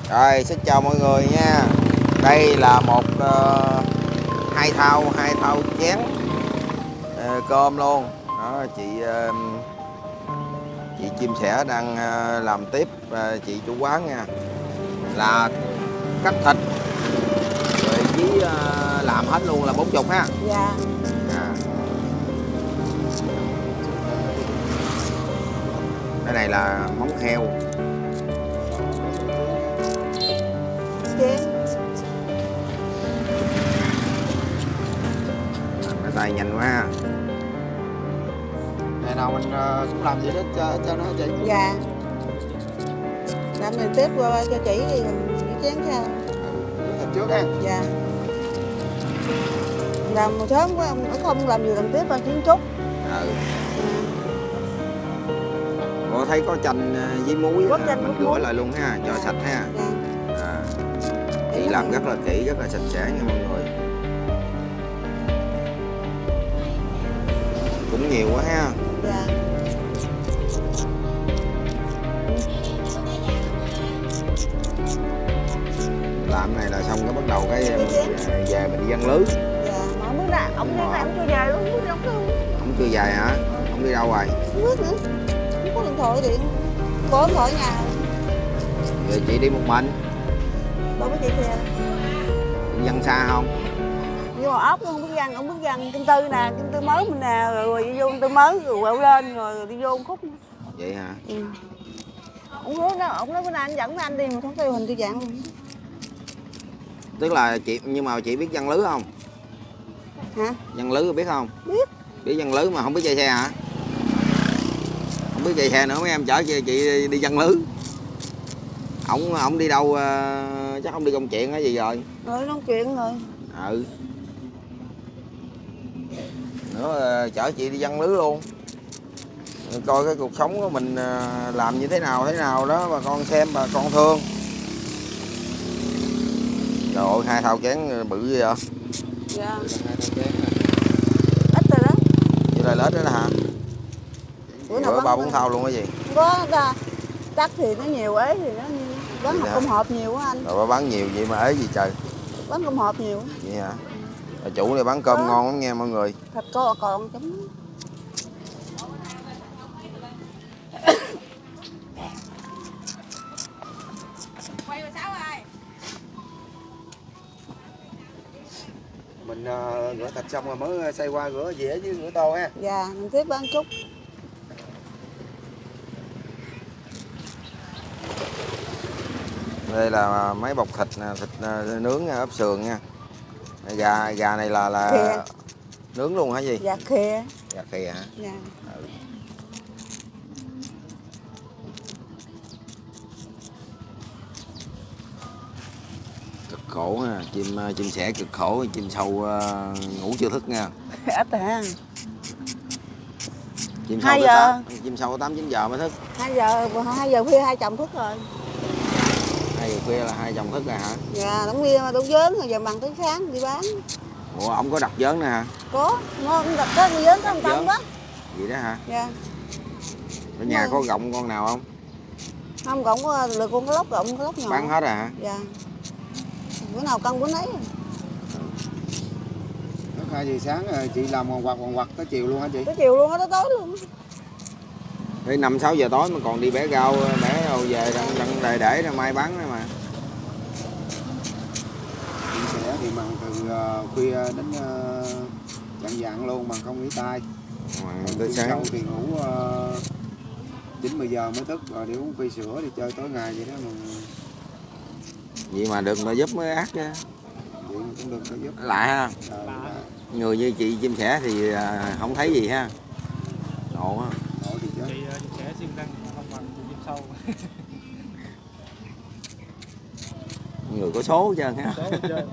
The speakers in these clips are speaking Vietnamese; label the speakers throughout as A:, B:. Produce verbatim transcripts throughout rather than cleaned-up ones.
A: Rồi, xin chào mọi người nha. Đây là một uh, hai thau hai thau chén uh, cơm luôn. Đó, chị uh, chị Chim Sẻ đang uh, làm tiếp uh, chị chủ quán nha. Là cắt thịt rồi với uh, làm hết luôn là bốn mươi ha.
B: Dạ.
A: À. Cái này là móng heo. Cái tay nhanh quá ha.
C: Ngày nào mình uh, cũng làm gì đó cho, cho nó chị.
B: Dạ. Làm mình tiếp qua cho chị đi chén sao.
C: Thịt trước ha.
B: Dạ. Làm một sớm quá, không làm gì làm tiếp ba chín chút.
A: Ừ. Cô thấy có chanh với muối mình rửa lại luôn ha, cho
B: dạ.
A: sạch ha.
B: Dạ.
A: À. Chị làm rất là kỹ, rất là sạch sẽ nha mọi người. Cũng nhiều quá ha.
B: Dạ.
A: Làm này là xong cái bắt đầu cái về mình đi ăn lưới.
B: Dạ, mà bữa nay ông đi này ông chưa về luôn, không chưa.
A: Ông chưa về hả? Ông đi đâu rồi?
B: Không biết nữa. Không có điện thoại điện. Có điện thoại ở nhà.
A: Rồi chị đi một mình.
B: Đâu có chị kìa.
A: Dân xa không?
B: Nhưng mà ốc không biết dân, ông biết dân kinh tư nè, kinh tư mới mình nè, rồi đi vô kinh tư mới rồi quẹo lên rồi đi vô khúc.
A: Vậy hả?
B: Ừ. Ông nói đó, ông nói bữa nay anh dẫn anh đi mà không tiêu hình tiêu dạng luôn.
A: Tức là chị, nhưng mà chị biết dân lưới không?
B: Hả?
A: Dân lưới biết không?
B: Biết.
A: Biết dân lưới mà không biết chạy xe hả? Không biết chạy xe nữa mấy em chở chị, chị đi dân lưới. Ổng ổng đi đâu chắc không đi công chuyện hay gì rồi?
B: Rồi nói chuyện rồi.
A: Ừ. Nữa chở chị đi dân lưới luôn. Coi cái cuộc sống của mình làm như thế nào thế nào đó bà con xem, bà con thương. Trời ơi, hai thau chén bự gì vậy?
B: Dạ. Ít rồi đó.
A: Vậy là lết đó hả? Bữa ba bốn thau luôn cái gì?
B: Không có ra. Chắc thì nó nhiều ấy thì nó bán công hộp nhiều quá anh.
A: Rồi bà bán nhiều vậy mà ế gì trời?
B: Bán công hộp nhiều.
A: Vậy hả? Bà chủ này bán cơm đó. Ngon lắm nha mọi người.
B: Thịt co còn chấm.
C: Mình uh, rửa thịt xong rồi mới xay qua rửa dĩa với rửa tô ha.
B: Dạ, mình tiếp bán chút.
A: Đây là mấy bọc thịt thịt nướng ốp sườn nha. Gà gà này là là
B: khìa.
A: Nướng luôn hả gì?
B: Dạ khìa.
A: Gà khìa hả?
B: Dạ.
A: Ừ. Cực khổ ha, chim chim sẻ cực khổ, chim sâu uh, ngủ chưa thức nha.
B: Ít hả?
A: Chim sâu tám, chim sâu tám chín giờ mới thức.
B: hai giờ hai giờ khuya hai chồng thức rồi.
A: hai giờ khuya là hai chồng thức rồi hả?
B: Dạ, đóng khuya mà đủ vớn rồi giờ bằng tới sáng đi bán.
A: Ủa ông có đập vớn nè hả?
B: Có, ông đập tới đi vớn tới ông Tâm đó.
A: Vậy đó hả?
B: Dạ.
A: Ở nhà có gọng con nào không?
B: Không, gọng có được con cái lóc, gọng cái lóc nhỏ.
A: Bán hết rồi hả?
B: Dạ. Bữa nào cân bữa nấy.
C: Lúc hai giờ sáng chị làm còn quạt còn quạt tới chiều luôn hả chị?
B: Tới chiều luôn á, tới tối luôn.
A: Tới năm sáu giờ tối mà còn đi bẻ rau, bẻ đâu về đang đang để để ra mai bán nữa mà.
C: Chị sẽ thì bằng từ uh, khuya đến uh, dặn dặn luôn mà không nghỉ tay.
A: Tới sáng
C: sau thì ngủ chín mười giờ mới thức rồi đi uống phi sữa đi chơi tối ngày vậy đó mà.
A: Vậy mà được mà giúp mới ác chứ.
C: Vậy cũng được mà giúp.
A: Lại ha.
C: À,
A: người như chị Chim Sẻ thì không thấy gì ha. Ngộ á.
C: Ngộ thì chứ.
D: Chị Chim Sẻ siêng năng mà không bằng chị Chim Sâu.
A: Người có số chứ ha.
D: Số hết trơn.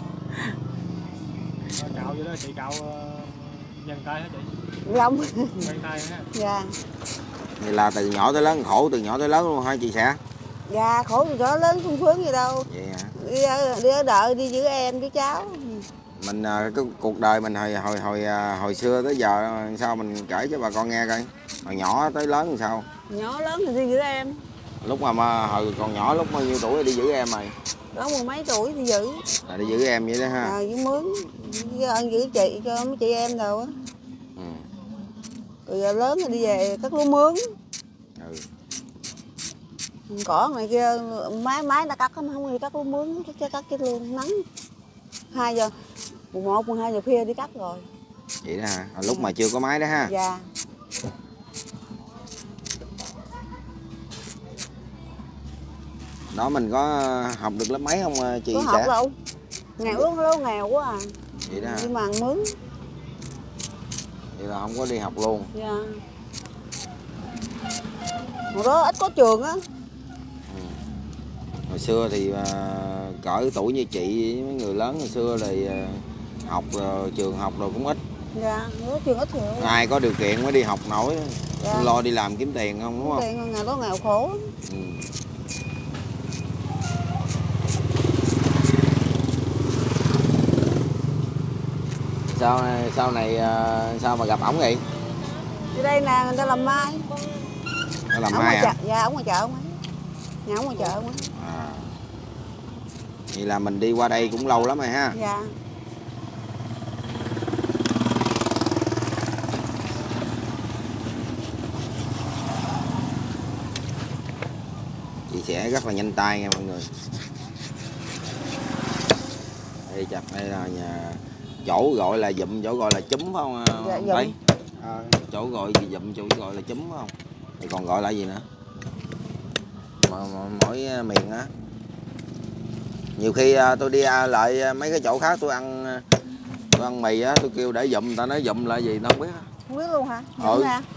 D: Cạo vậy đó, chị cạo uh, nhân tay hả chị?
B: Lông.
D: Quen tay ha.
B: Dạ.
A: Này là từ nhỏ tới lớn, khổ từ nhỏ tới lớn luôn hả chị Sẻ?
B: Dạ, khổ từ nhỏ lớn sung sướng gì đâu.
A: Vậy hả?
B: Đi ở, đi ở đợi, đi giữ em, với cháu.
A: Mình cái cuộc đời mình hồi hồi hồi hồi xưa tới giờ sao mình kể cho bà con nghe coi. Hồi nhỏ tới lớn làm sao?
B: Nhỏ lớn thì đi giữ em.
A: Lúc mà, mà hồi còn nhỏ lúc bao nhiêu tuổi đi giữ em mày?
B: Có mười mấy tuổi thì giữ.
A: À, đi giữ em vậy đó ha.
B: À, giữ mướn, giữ, giữ chị cho mấy chị em đâu á.
A: Ừ.
B: Rồi giờ lớn rồi đi về cắt lúa mướn.
A: Ừ.
B: Cỏ này kia máy máy đã cắt không không đi cắt lúa mướn, cắt cắt cái luôn nắng. Hai giờ, mười một, mười hai giờ khuya đi cắt rồi.
A: Vậy đó hả? À, lúc mà chưa có máy đó ha.
B: Dạ.
A: Đó mình có học được lớp mấy không chị?
B: Có
A: sẽ
B: học đâu. Nghèo lắm, lố nghèo quá à.
A: Vậy đó hả?
B: Đi màn mướn.
A: Vậy là không có đi học luôn.
B: Dạ. Hồi đó ít có trường á.
A: Ừ. Hồi xưa thì uh, cỡ tuổi như chị với mấy người lớn hồi xưa thì uh, học uh, trường học rồi cũng ít.
B: Dạ, có trường ít nhiều.
A: Ai có điều kiện mới đi học nổi.
B: Dạ.
A: Lo đi làm kiếm tiền không đúng không?
B: Tiền ngày đó nghèo khổ.
A: Ừ. Sau này, sau này uh, sao mà gặp ổng vậy?
B: Ở đây nè, người ta làm mai.
A: Nó làm
B: Ổng
A: mai
B: ngoài chợ,
A: hả?
B: dạ, ổng ngoài chợ ông ấy. Nhà ổng ngoài chợ ông ấy.
A: À. Vậy là mình đi qua đây cũng lâu lắm rồi ha.
B: Dạ.
A: Chị sẽ rất là nhanh tay nha mọi người. Đây chặt đây là nhà chỗ gọi là dụm, chỗ gọi là chúm phải không?
B: Dạ,
A: Đây.
B: dụm.
C: À,
A: Chỗ gọi gì dụm, chỗ gọi là chúm phải không? Thì còn gọi là gì nữa? Mà, mà, mỗi miền á. Nhiều khi tôi đi lại mấy cái chỗ khác tôi ăn tôi ăn mì á, tôi kêu để dụm, ta nói dụm là gì tao không biết.
B: Không biết luôn hả?
A: Ừ.
B: Dụm nè.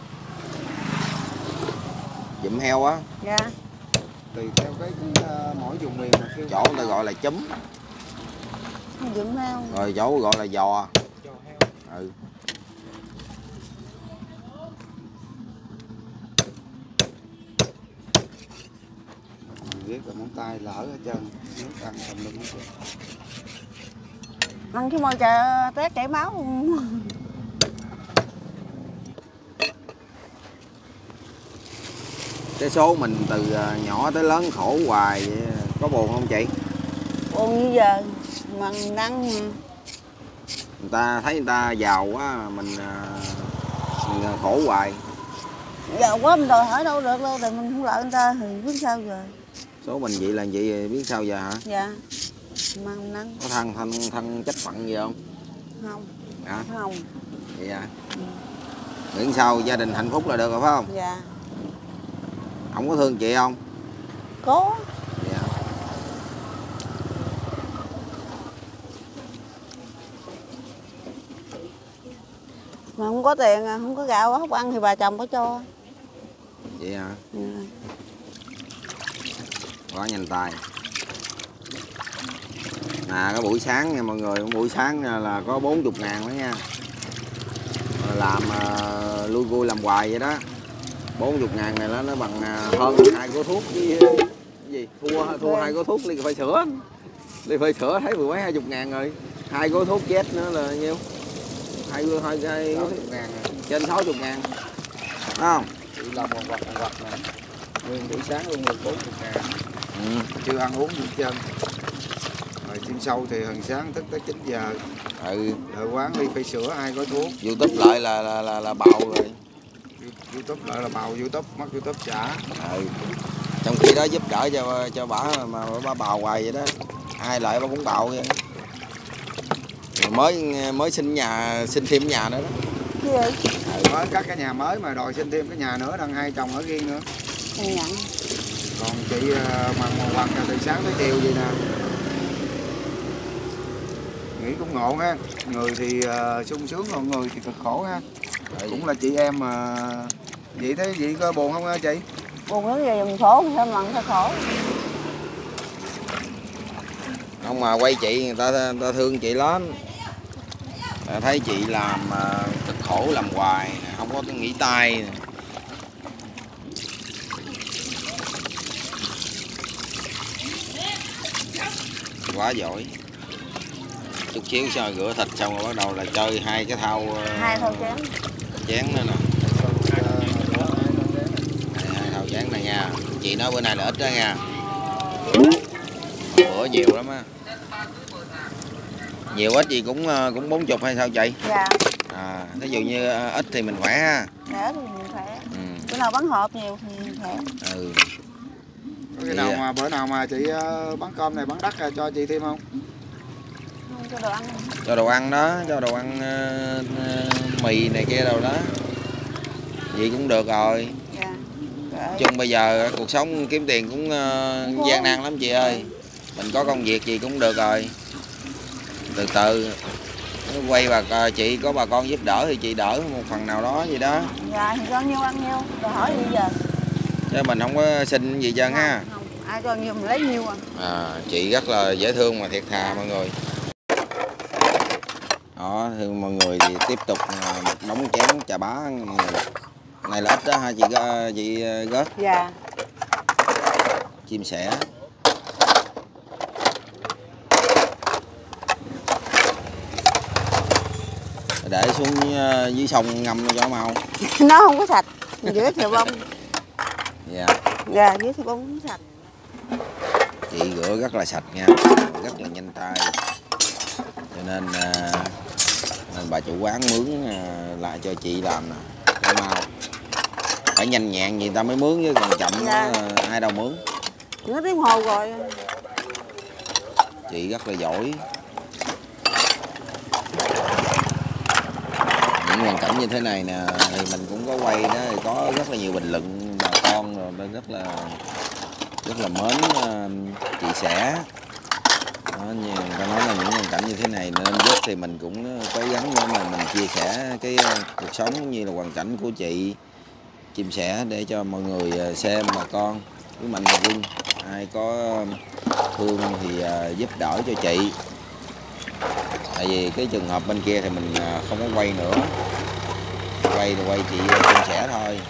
A: Dụm heo á.
B: Dạ.
C: tùy theo cái, cái uh, mỗi vùng miền mà kêu.
A: Chỗ người ta gọi là chúm.
B: Dụm heo.
A: Rồi chỗ gọi là giò.
D: Cho heo.
A: Ừ.
C: Ghét là móng tay lỡ hết trơn, nước ăn tầm lum hết trơn.
B: Ăn cái môi chà tét chảy máu luôn.
A: Cái số mình từ nhỏ tới lớn khổ hoài vậy, có buồn không chị?
B: Buồn như giờ mà nắng mà.
A: Người ta thấy người ta giàu quá mình, mình khổ hoài.
B: Giờ quá mình đòi hỏi đâu được đâu, tại mình không lợi người ta thì biết sao giờ.
A: Số mình vậy là vậy biết sao giờ hả?
B: Dạ. Mà nắng.
A: Có thân thân thân trách phận gì không?
B: Không.
A: Hả?
B: Không.
A: Vậy à?
B: Ừ.
A: Miễn sao gia đình hạnh phúc là được rồi phải không?
B: Dạ.
A: Không có thương chị không?
B: Có.
A: Dạ.
B: Mà không có tiền, không có gạo không ăn thì bà chồng có cho.
A: Vậy hả?
B: Ừ.
A: Quá nhanh tay. À cái buổi sáng nha mọi người, buổi sáng là có bốn mươi ngàn đó nha. Làm uh, lui vui làm hoài vậy đó. bốn mươi ngàn này nó nó bằng uh, hơn hai gói thuốc với cái gì? Thua thua hai gói thuốc ly cà phê sữa. Ly cà phê sữa thấy mười mấy hai chục ngàn rồi. Hai gói thuốc Z nữa là nhiêu? Hai hai hai
C: sáu mươi ngàn rồi.
A: Trên sáu mươi ngàn. Đúng không?
C: Chị làm một vật một vật nè. Nguyên buổi sáng luôn được bốn mươi ngàn.
A: Ừ.
C: Chưa ăn uống gì hết trơn. Rồi đêm sau thì hồi sáng thức tới chín giờ.
A: Ừ.
C: Đợi quán ly phê sữa ai có thuốc.
A: YouTube lại là là là, là bạo rồi.
C: YouTube lại là bào YouTube, mất YouTube trả.
A: Ừ. Trong khi đó giúp đỡ cho cho bả mà bả bào hoài vậy đó. Ai lại bả cũng bạo vậy. Rồi mới mới xin nhà xin thêm nhà nữa đó.
B: Cái gì?
C: Ừ. Mới cắt cái nhà mới mà đòi xin thêm cái nhà nữa, đang hai chồng ở riêng nữa.
B: Không nhận.
C: Còn chị bằng một hoặc từ sáng tới chiều vậy nè. Nghĩ cũng ngộ ha. Người thì uh, sung sướng, còn người thì cực khổ ha.
A: Ừ.
C: Cũng là chị em mà. Vậy thấy chị có buồn không hả chị?
B: Buồn lắm giờ mình khổ, sao mặn sao khổ.
A: Không mà quay chị người ta, người ta thương chị lắm. Thấy chị làm cực khổ làm hoài, không có nghỉ tay. Quá giỏi. Chút xíu xong rồi rửa thịt xong rồi bắt đầu là chơi hai cái thau
B: Hai thau chén.
A: chén nữa nè. Hai, hai thau chén này nha. chị nói bữa nay là ít đó nha. Bữa nhiều lắm á. Nhiều ít gì cũng cũng bốn chục hay sao chị?
B: Dạ.
A: À, ví dụ như ít thì mình khỏe ha.
B: Dạ ít thì mình khỏe.
A: Ừ.
B: Bữa nào bán hộp nhiều thì mình khỏe.
A: Ừ.
C: Có khi nào mà bữa nào mà chị bán cơm này bán đất cho chị thêm không?
B: Không, cho đồ ăn.
A: Cho đồ ăn đó, cho đồ ăn uh, uh, mì này kia đâu đó. Vậy cũng được rồi.
B: Dạ.
A: Chung bây giờ cuộc sống kiếm tiền cũng uh, gian nan lắm chị ơi. Mình có công việc gì cũng được rồi. Từ từ quay bà chị có bà con giúp đỡ thì chị đỡ một phần nào đó gì đó.
B: Dạ thì cho nhiêu ăn nhiêu, rồi hỏi gì giờ.
A: Chứ mình không có xin gì trơn ha.
B: Không, ai cho nhiêu mình lấy nhiêu à.
A: À, chị rất là dễ thương mà thiệt thà mọi người. Đó, thưa mọi người thì tiếp tục một đống chén chà bá này là ít đó ha chị chị Gớt.
B: Dạ.
A: Chim sẻ. Để xuống dưới sông ngâm cho màu.
B: Nó không có sạch, dưới thìa bông.
A: Dạ.
B: Dạ, dưới thìa bông không sạch.
A: Chị rửa rất là sạch nha, rất là nhanh tay. Cho nên à, nên bà chủ quán mướn à, lại cho chị làm nè, để mau. Phải nhanh nhẹn gì người ta mới mướn chứ còn chậm
B: Dạ.
A: đó, ai đâu mướn.
B: Nó tiếng hồ rồi.
A: Chị rất là giỏi. Những hoàn cảnh như thế này nè thì mình cũng có quay đó, thì có rất là nhiều bình luận bà con rồi nên rất là rất là mến uh, chị Sẻ. Đó, như người ta nói là những hoàn cảnh như thế này nên giúp thì mình cũng cố gắng để mà mình chia sẻ cái cuộc sống cũng như là hoàn cảnh của chị Chim Sẻ để cho mọi người xem bà con với mạnh thường quân ai có thương thì uh, giúp đỡ cho chị. Tại vì cái trường hợp bên kia thì mình không có quay nữa, quay thì quay chị Chim Sẻ thôi.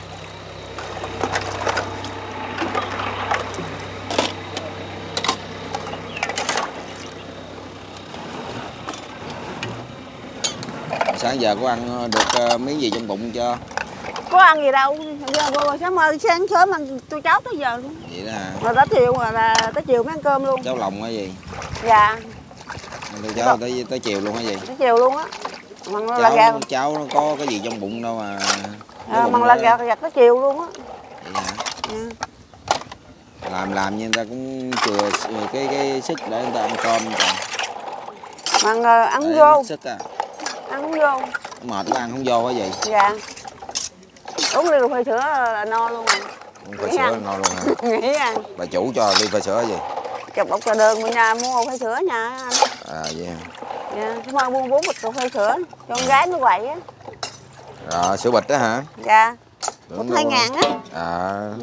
A: Sáng giờ có ăn được miếng gì trong bụng chưa?
B: Có ăn gì đâu, giờ sáng mơ sáng sớm ăn tôi cháu tới giờ luôn.
A: Vậy đó hả?
B: Rồi tới chiều rồi là tới chiều mới ăn cơm luôn.
A: Cháu lòng hay gì?
B: Dạ.
A: Tôi cháu tới tới chiều luôn hả gì?
B: Tới chiều luôn á. Mặn
A: Cháu,
B: là gà.
A: cháu nó có cái gì trong bụng đâu mà.
B: À, mặn là gà gà tới chiều luôn á.
A: Vậy hả?
B: Dạ.
A: Làm làm như người ta cũng chừa cái cái sức để người ta ăn cơm rồi.
B: Mặn ăn
A: để
B: vô.
A: Sức à.
B: Ăn không vô.
A: Mệt quá ăn không vô hả gì?
B: Dạ. Uống ly cà phê sữa là no luôn rồi.
A: Uống phê sữa là ngon luôn hả?
B: Nghĩ ăn.
A: Bà chủ cho ly phê sữa gì?
B: Chụp bọc trà đơn của nhà mua phê sữa nhà anh.
A: À vậy hả?
B: Dạ, chúng ta mua bốn bịch cà phê sữa cho con gái nó quậy á.
A: Rồi sữa bịch đó hả?
B: Dạ.
A: Tưởng
B: Một hai ngàn á.
A: À.
B: Ừ.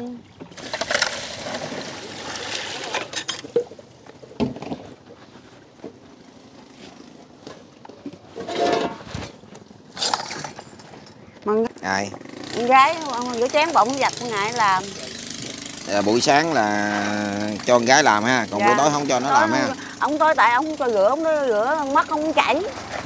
B: Mừng
A: Ai?
B: con gái ông rửa chén bỗng giặt con ngại làm.
A: À, buổi sáng là cho con gái làm ha, còn
B: Dạ.
A: buổi tối không cho nó
B: Tối
A: làm
B: không,
A: ha.
B: ông tối tại ông không cho rửa, ông nói rửa mắt không chảy.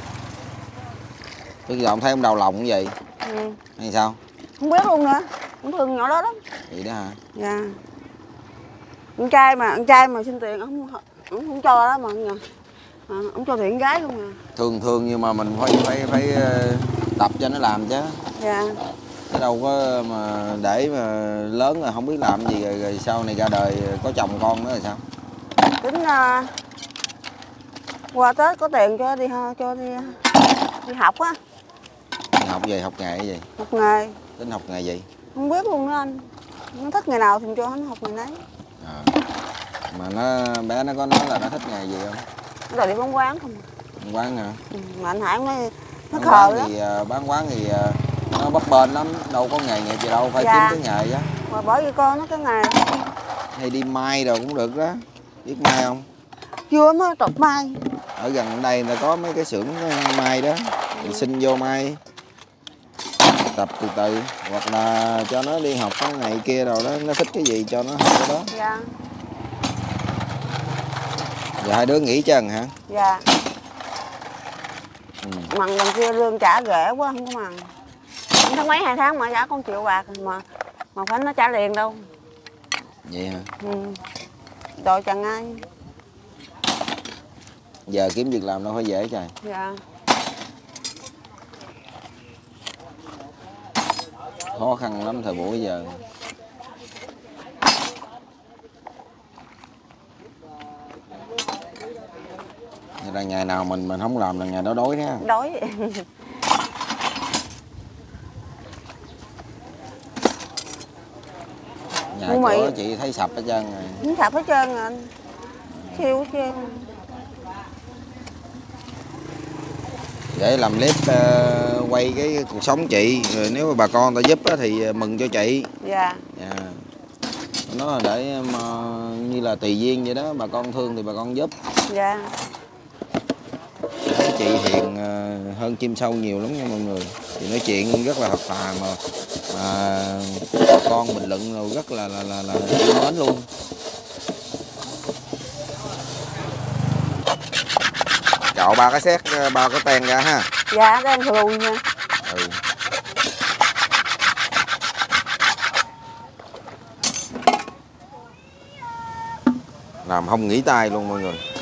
A: Bây giờ ông thấy ông đau lòng cái gì?
B: Ừ.
A: Hay sao?
B: Không biết luôn nữa, ông thương nhỏ đó lắm.
A: Vậy đó hả?
B: Dạ. Con trai mà, con trai mà xin tiền ông không, ông không cho đó mà à, ông cho tiền gái không à.
A: Thương thương nhưng mà mình phải phải phải tập cho nó làm chứ.
B: Dạ.
A: Chứ đâu có mà để mà lớn rồi không biết làm gì rồi, rồi sau này ra đời có chồng con nữa rồi sao?
B: Tính uh, qua Tết có tiền cho đi cho đi đi học á.
A: Đi học gì, học nghề gì?
B: Học nghề.
A: Tính học nghề gì?
B: Không biết luôn đó anh. Nó thích nghề nào thì cho nó học nghề đấy.
A: À. Mà nó bé nó có nói là nó thích nghề gì không?
B: Nó đòi đi bán quán không.
A: Bán quán hả?
B: Ừ, mà anh Hải nói nó
A: Bán
B: khờ
A: quán
B: lắm.
A: thì uh, bán quán thì uh, nó bấp bênh lắm, đâu có nghề nghiệp gì đâu, phải
B: Dạ.
A: kiếm cái nghề á.
B: Mà bởi vì con nó cái nghề.
A: Hay đi mai rồi cũng được đó. Biết mai không?
B: Chưa mới trọc mai.
A: Ở gần đây là có mấy cái xưởng mai đó, mình xin vô mai tập từ từ, hoặc là cho nó đi học cái này kia rồi đó, nó thích cái gì cho nó học cái đó.
B: Dạ.
A: Giờ hai đứa nghỉ chân hả?
B: Dạ.
A: Ừ.
B: Mằng đằng kia lương trả rẻ quá không có mằng. Tháng mấy hai tháng mà trả con triệu bạc mà mà phải nó trả liền đâu.
A: Ừ. Vậy hả?
B: Ừ. Rồi chẳng ai.
A: Giờ kiếm việc làm đâu phải dễ trời.
B: Dạ.
A: Khó khăn lắm thời buổi giờ. Là ngày nào mình mình không làm là ngày đó đói đó.
B: Đói.
A: Nhà
B: Nhưng
A: cửa
B: mà-
A: chị thấy sập hết trơn rồi.
B: Không sạch hết trơn rồi anh. Siêu hết trơn.
A: Để làm clip uh, quay cái cuộc sống chị, rồi nếu mà bà con ta giúp á, thì mừng cho chị.
B: Dạ.
A: Dạ. Nó là để mà như là tùy duyên vậy đó, bà con thương thì bà con giúp.
B: Dạ.
A: Thấy chị hiền uh, hơn chim sâu nhiều lắm nha mọi người. Chị nói chuyện rất là thật thà mà, mà bà con bình luận rồi rất là là là, là yêu mến luôn. Chọn ba cái xét, ba cái ten ra ha.
B: Dạ, đang lùi nha.
A: Ừ. Làm không nghỉ tay luôn mọi người.